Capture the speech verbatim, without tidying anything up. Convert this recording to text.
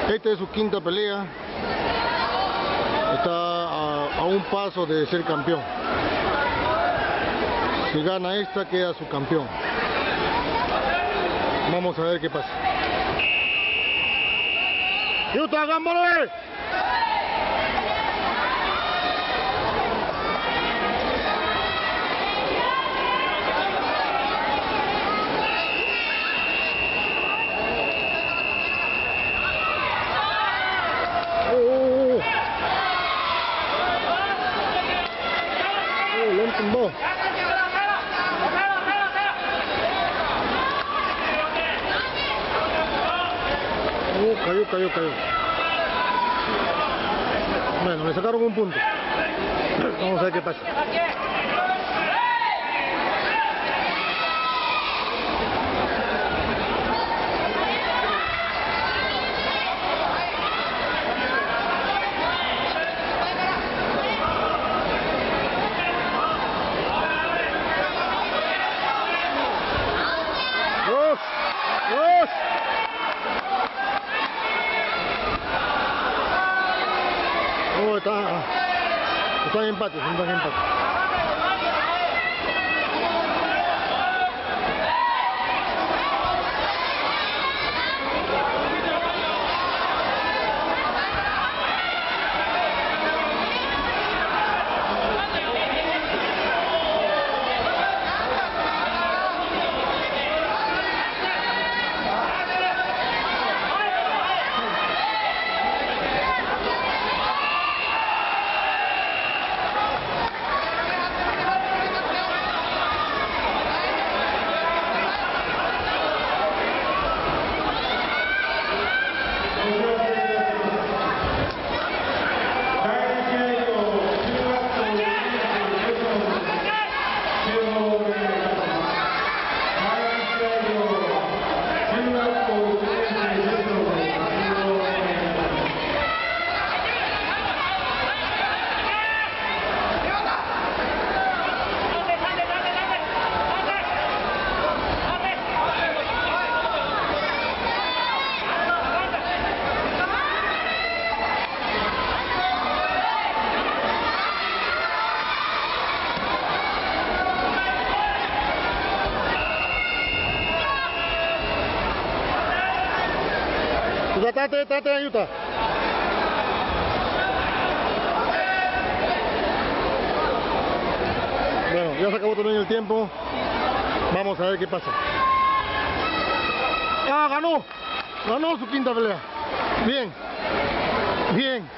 Esta es su quinta pelea. Está a, a un paso de ser campeón. Si gana esta, queda su campeón. Vamos a ver qué pasa. ¡Yuta, gámbole! Tumbó. Uh, cayó, cayó, cayó. Bueno, le sacaron un punto. Vamos a ver qué pasa. Oh, está, está en empate, está en empate. Tate, tate, ayuda. Bueno, ya se acabó también el tiempo. Vamos a ver qué pasa. Ah, ganó. Ganó su quinta pelea. Bien. Bien.